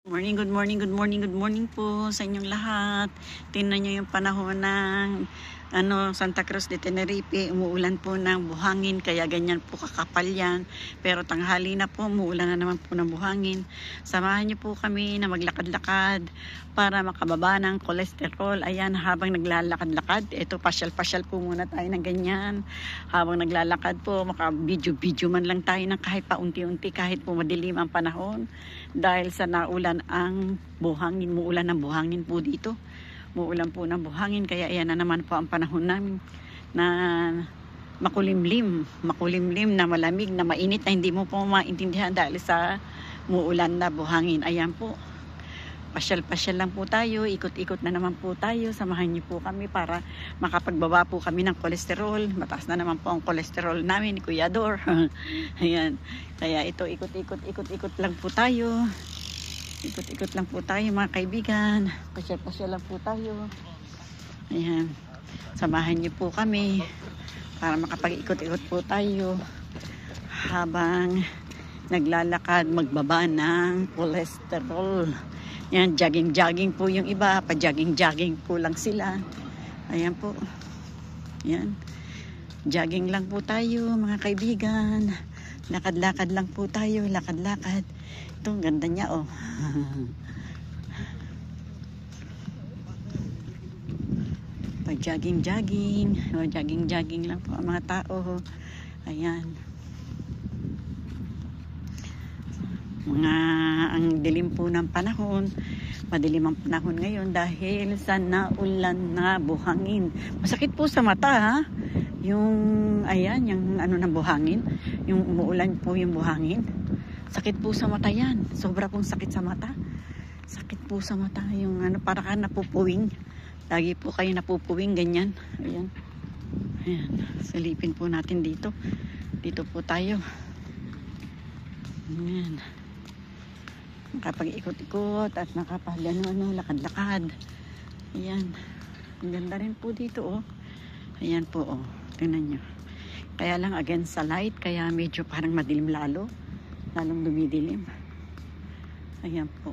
Morning, good morning, good morning, good morning po sa inyong lahat. Tingnan nyo yung panahon ng Santa Cruz de Tenerife. Umuulan po ng buhangin, kaya ganyan po kakapal yan. Pero tanghali na po, umuulan na naman po ng buhangin. Samahan nyo po kami na maglakad-lakad para makababa ng kolesterol. Ayan, habang naglalakad-lakad, ito pasyal-pasyal po muna tayo ng ganyan. Habang naglalakad po, maka-video-video man lang tayo ng kahit paunti-unti, kahit po madilim ang panahon. Dahil sa naulan ang buhangin, muulan ng buhangin po dito. Muulan po ng buhangin, kaya ayan na naman po ang panahon namin na makulimlim, na malamig, na mainit, na hindi mo po maintindihan dahil sa muulan na buhangin. Ayan po, pasyal-pasyal lang po tayo, ikot-ikot na naman po tayo. Samahan niyo po kami para makapagbaba po kami ng kolesterol. Mataas na naman po ang kolesterol namin ni Kuya Dor. Ayan, kaya ito, ikot-ikot lang po tayo. Ikot-ikot lang po tayo mga kaibigan. Pasyal-pasyal lang po tayo. Ayan. Samahan niyo po kami para makapag-ikot-ikot po tayo habang naglalakad, magbaba ng kolesterol. Ayan, jogging po yung iba. Pa-jogging po lang sila. Ayan po. Ayan. Jogging lang po tayo mga kaibigan. Lakad-lakad lang po tayo. Lakad-lakad. Ito, ang ganda niya, oh. Pag-jogging. Oh, jogging lang po ang mga tao. Ayan. Ang dilim po ng panahon. Madilim ang panahon ngayon dahil sa naulan na buhangin. Masakit po sa mata, ha? Ayan, yung ng buhangin. Yung umuulan po yung buhangin. Sakit po sa mata yan. Sobra pong sakit sa mata. Sakit po sa mata. Yung para ka napupuwing. Lagi po kayo napupuwing, ganyan. Ayan. Ayan. Silipin po natin dito. Dito po tayo. Ayan. Nakapag-ikot-ikot at lakad-lakad. Ayan. Ang ganda rin po dito, oh. Ayan po, oh. Tingnan nyo. Kaya lang against sa light, kaya medyo parang madilim lalong dumidilim. Ayan po.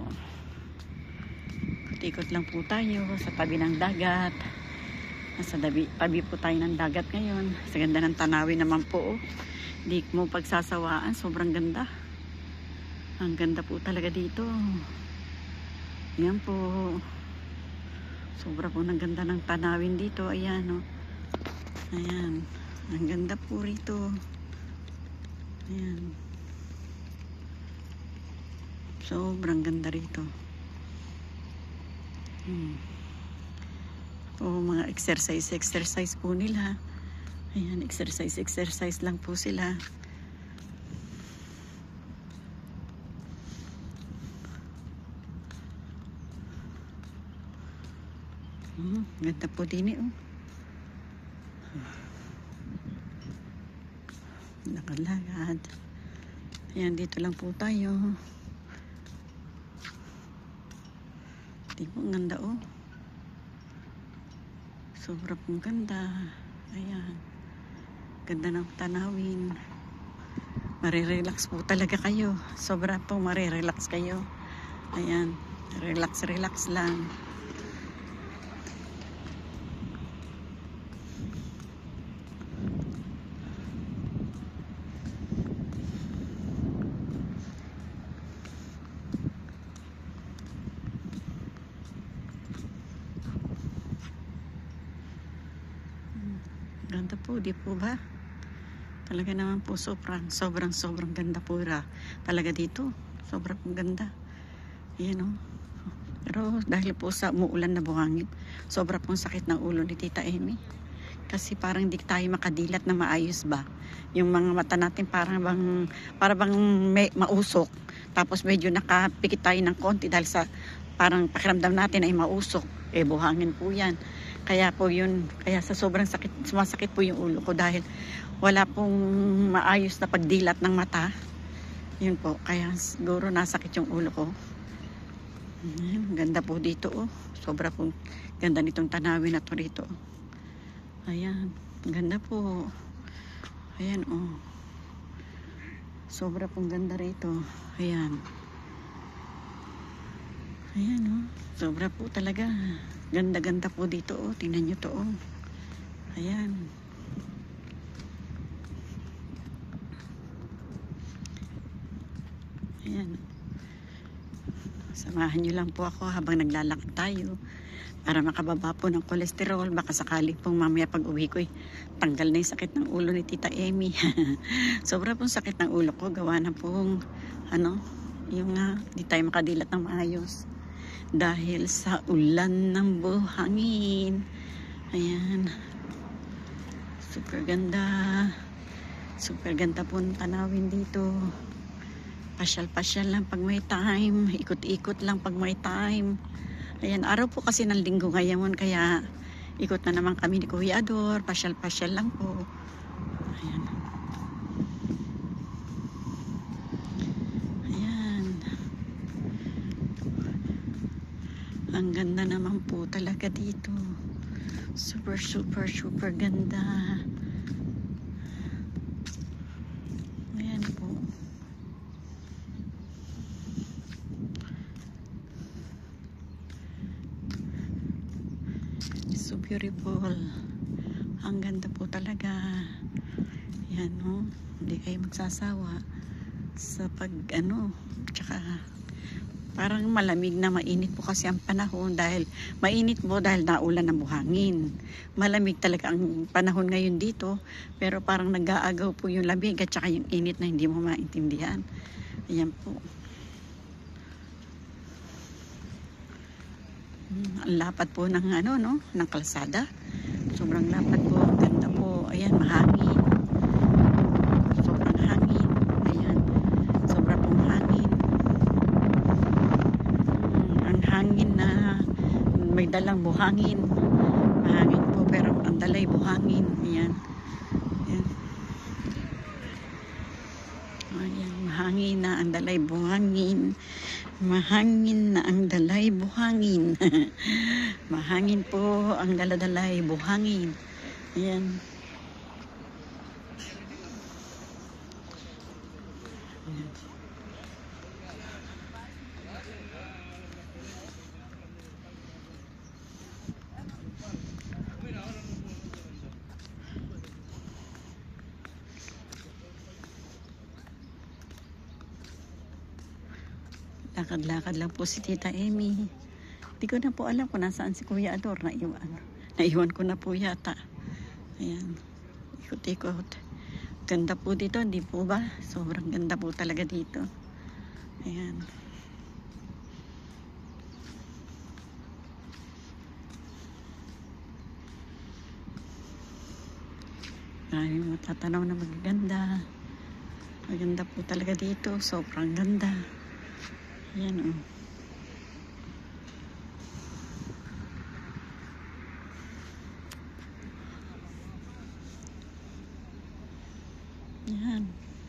Ikot lang po tayo sa tabi ng dagat. Nasa tabi po tayo ng dagat ngayon. Sa ganda ng tanawin naman po, oh. Di mo pagsasawaan, sobrang ganda. Ang ganda po talaga dito. Ayan po. Sobra po ng ganda ng tanawin dito. Ayan, oh. Ayan. Ang ganda po rito. Ayan. Sobrang ganda rito. Mga exercise po nila. Ayan, exercise lang po sila. Ganda po din, oh. Lakad-lakad. Ayan, dito lang po tayo. Di po, ang ganda, oh. Sobra pong ganda. Ayan. Ganda ng tanawin. Marirelax po talaga kayo. Sobra po marirelax kayo. Ayan. Relax lang. Ganda po, di po ba? Talaga naman po sobrang ganda po talaga dito. Sobrang ganda. Ayan, oh. Pero dahil po sa umuulan na buhangin, sobra pong sakit ng ulo ni Tita Amy. Kasi parang di tayo makadilat na maayos ba. Yung mga mata natin para bang may mausok. Tapos medyo nakapikit tayo ng konti dahil sa parang pakiramdam natin ay mausok. Buhangin po yan. Kaya sa sobrang sakit, sumasakit po yung ulo ko dahil wala pong maayos na pagdilat ng mata. Yun po, kaya siguro nasakit yung ulo ko. Ganda po dito, oh. Sobra pong ganda nitong tanawin na to rito. Ayan, ganda po. Ayan, oh. Sobra pong ganda rito. Ayan. Ayan oh. Sobra po talaga. Ganda-ganda po dito oh. Tingnan nyo to oh. Ayan. Ayan. Samahan nyo lang po ako habang naglalakad tayo para makababa po ng kolesterol. Baka sakali pong mamaya pag uwi ko tanggal na yung sakit ng ulo ni Tita Emmy. Sobra pong sakit ng ulo ko. Gawa na pong yung di tayo makadilat ng maayos dahil sa ulan ng buhangin. Ayan. Super ganda. Super ganda po ng tanawin dito. Pasyal-pasyal lang pag may time. Ikot-ikot lang pag may time. Ayan, araw po kasi ng linggo ngayon. Kaya ikot na naman kami ni Kuya Ador. Pasyal-pasyal lang po. Ayan. Ayan. Ang ganda naman po talaga dito. Super, super, super ganda. Ayan po. So beautiful. Ang ganda po talaga. Yan no. Hindi kayo magsasawa sa pag tsaka parang malamig na mainit po kasi ang panahon dahil mainit po dahil naulan ng buhangin. Malamig talaga ang panahon ngayon dito pero parang nag-aagaw po yung lamig at saka yung init na hindi mo maintindihan. Ayan po. Ang lapad po ng ng kalsada. Sobrang lapad po, ang ganda po. Ayan, mahangin. Sobrang hangin. Ayan. Sobrang pong hangin. Ang hangin na may dalang buhangin. Mahangin po pero ang dalay buhangin. Ayan. Ayan. Ayan, mahangin na ang dalay buhangin. Mahangin na ang dalay buhangin. Mahangin po ang daladalay buhangin. Ayan. Ayan. Lakad-lakad lang po si Tita Emmy. Hindi ko na po alam kung nasaan si Kuya Ador. Naiwan ko na po yata. Ayan. Ikot-ikot. Ganda po dito, hindi po ba? Sobrang ganda po talaga dito. Ayan. Maraming matatanaw na magaganda. Maganda po talaga dito. Sobrang ganda. Ayan o. Ayan.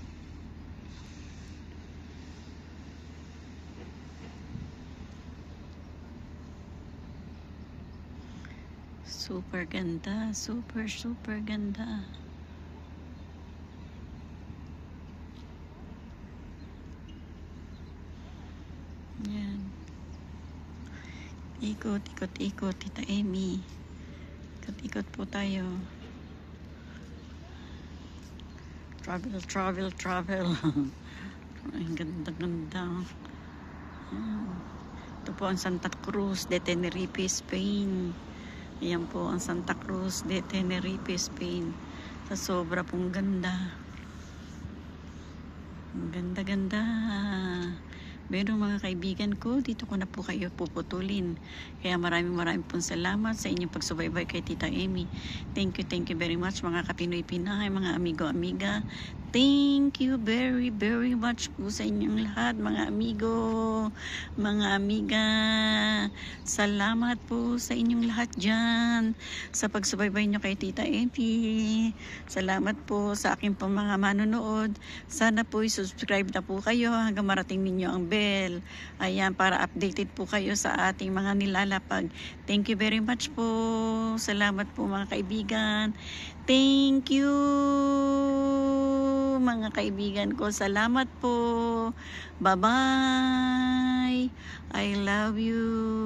Super ganda. Super, super ganda. Ayan. Ikot, ikot, ikot, Tita Emmy. Ikot, ikot po tayo. Travel, travel, travel. Ang ganda, ganda. Ayan. Ito po ang Santa Cruz de Tenerife, Spain. Ayan po ang Santa Cruz de Tenerife, Spain. Sa sobra pong ganda. Ang ganda, ganda. Pero mga kaibigan ko, dito ko na po kayo puputulin. Kaya maraming pong salamat sa inyong pagsubaybay kay Tita Emmy. Thank you very much mga Kapinoy Pinay, mga amigo-amiga. Thank you very much po sa inyong lahat, mga amigo, mga amiga. Salamat po sa inyong lahat dyan sa pagsubaybay nyo kay Tita Emmy. Salamat po sa aking pong mga manonood. Sana po subscribe na po kayo hanggang marating ninyo ang bell. Ayan, para updated po kayo sa ating mga nilalapag. Thank you very much po. Salamat po mga kaibigan. Thank you. mga kaibigan ko. Salamat po. Bye-bye. I love you.